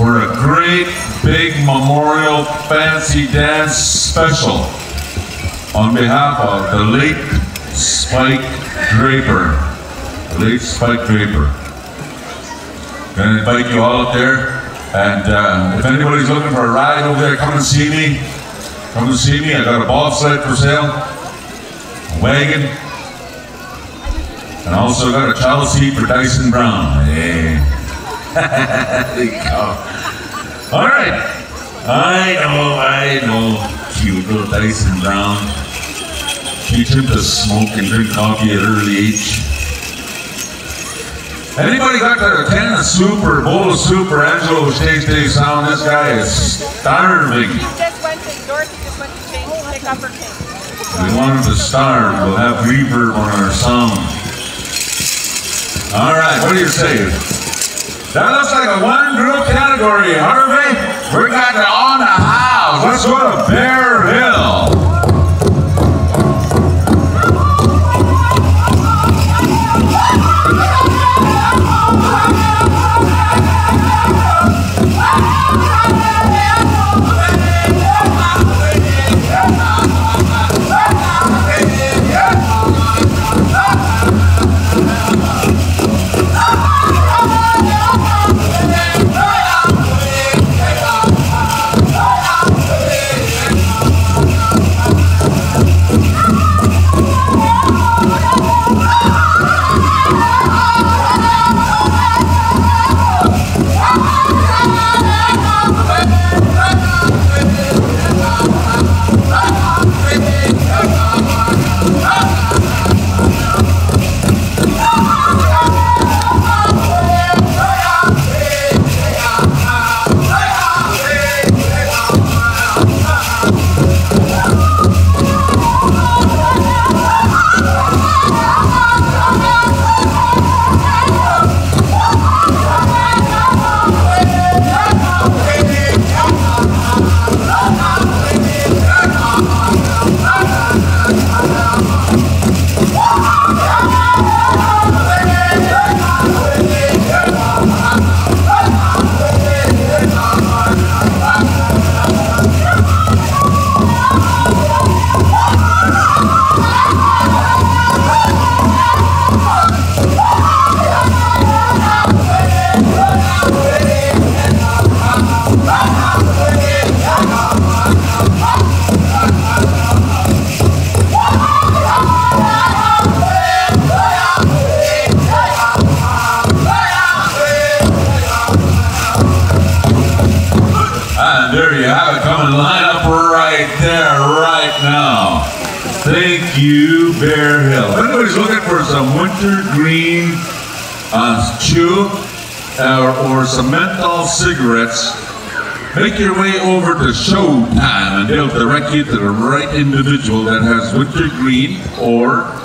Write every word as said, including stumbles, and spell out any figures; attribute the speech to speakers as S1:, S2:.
S1: for a great big memorial fancy dance special on behalf of the late Spike Draper. The late Spike Draper. Gonna invite you all up there, and uh, if anybody's looking for a ride over there, come and see me. Come and see me. I got a bobsled for sale, a wagon, and also got a child seat for Dyson Brown. Yeah. There you go. All right. I know, I know. Cute little Dyson Brown. Teach him to smoke and drink coffee at an early age. Anybody got to attend a soup or a bowl of soup or Angelo's Taste Day Sound? This guy is starving.
S2: He just went to, Dorothy just went to change, pick up her cake.
S1: We want him to starve. We'll have reverb on our sound. All right, what do you say? That looks like a one group category, Harvey. We got the on the house. Let's go to Bear Hill. There you have it, coming line up right there, right now. Thank you, Bear Hill. If anybody's looking for some wintergreen uh, chew uh, or some menthol cigarettes, make your way over to Showtime and they'll direct you to the right individual that has wintergreen or